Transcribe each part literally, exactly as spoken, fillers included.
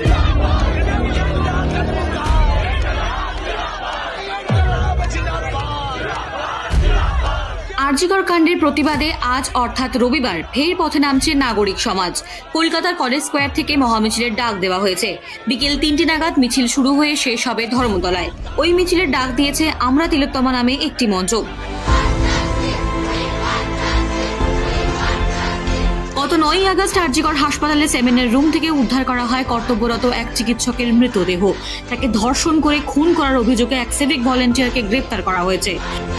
আরজিকর কাণ্ডের প্রতিবাদে আজ অর্থাৎ রবিবার ফের পথে নামছে নাগরিক সমাজ। কলকাতার কলেজ স্কোয়ার থেকে মহামিছিলের ডাক দেওয়া হয়েছে। বিকেল তিনটে নাগাদ মিছিল শুরু হয়ে শেষ হবে ধর্মতলায়। ওই মিছিলের ডাক দিয়েছে আমরা তিলোত্তমা নামে একটি মঞ্চ। গত নয়ই আগস্ট আরজিকর হাসপাতালে সেমিনার রুম থেকে উদ্ধার করা হয় কর্তব্যরত এক চিকিৎসকের মৃতদেহ। তাকে ধর্ষণ করে খুন করার অভিযোগে এক সিভিক ভলেন্টিয়ারকে গ্রেপ্তার করা হয়েছে।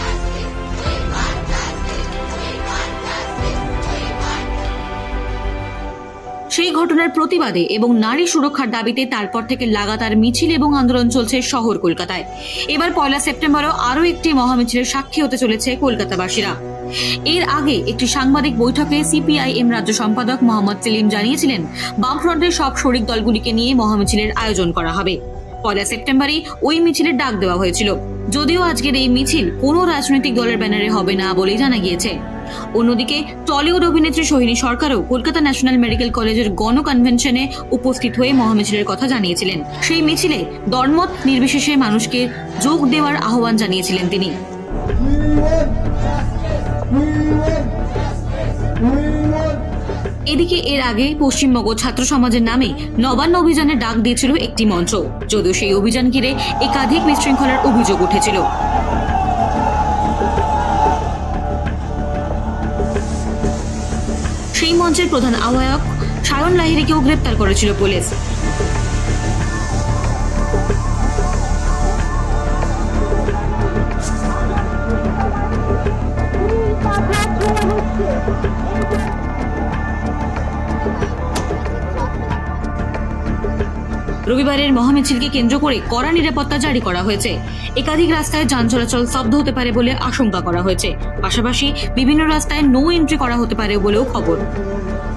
সেই ঘটনার প্রতিবাদে এবং নারী সুরক্ষার দাবিতে তারপর থেকে লাগাতার মিছিল এবং আন্দোলন চলছে শহর কলকাতায়। এবার পয়লা সেপ্টেম্বরও আরও একটি মহামিছিলের সাক্ষী হতে চলেছে কলকাতাবাসীরা। এর আগে একটি সাংবাদিক বৈঠকে সিপিআইএম রাজ্য সম্পাদক মোহাম্মদ সেলিম জানিয়েছিলেন, বামফ্রন্টের সব শরিক দলগুলিকে নিয়ে মহামিছিলের আয়োজন করা হবে। পয়লা সেপ্টেম্বরই ওই মিছিলের ডাক দেওয়া হয়েছিল। যদিও আজকের এই মিছিল কোনো রাজনৈতিক দলের ব্যানারে হবে না বলেই জানা গিয়েছে। অন্যদিকে টলিউড অভিনেত্রী সোহিনী সরকারও কলকাতা ন্যাশনাল মেডিকেল কলেজের গণ কনভেনশনে উপস্থিত হয়ে মহামিছিলের কথা জানিয়েছিলেন। সেই মিছিলে দলমত নির্বিশেষে মানুষকে যোগ দেওয়ার আহ্বান জানিয়েছিলেন তিনি। এদিকে এর আগে পশ্চিমবঙ্গ ছাত্র সমাজের নামে নবান্ন অভিযানের ডাক দিয়েছিল একটি মঞ্চ। যদিও সেই অভিযান ঘিরে একাধিক বিশৃঙ্খলার অভিযোগ উঠেছিল। সেই মঞ্চের প্রধান আহ্বায়ক সায়ন লাহিড়ীকেও গ্রেপ্তার করেছিল পুলিশ। রবিবারের মহামিছিলকে কেন্দ্র করে কড়া নিরাপত্তা জারি করা হয়েছে। একাধিক রাস্তায় যান চলাচল স্তব্ধ হতে পারে বলে আশঙ্কা করা হয়েছে। পাশাপাশি বিভিন্ন রাস্তায় নো এন্ট্রি করা হতে পারে বলেও খবর।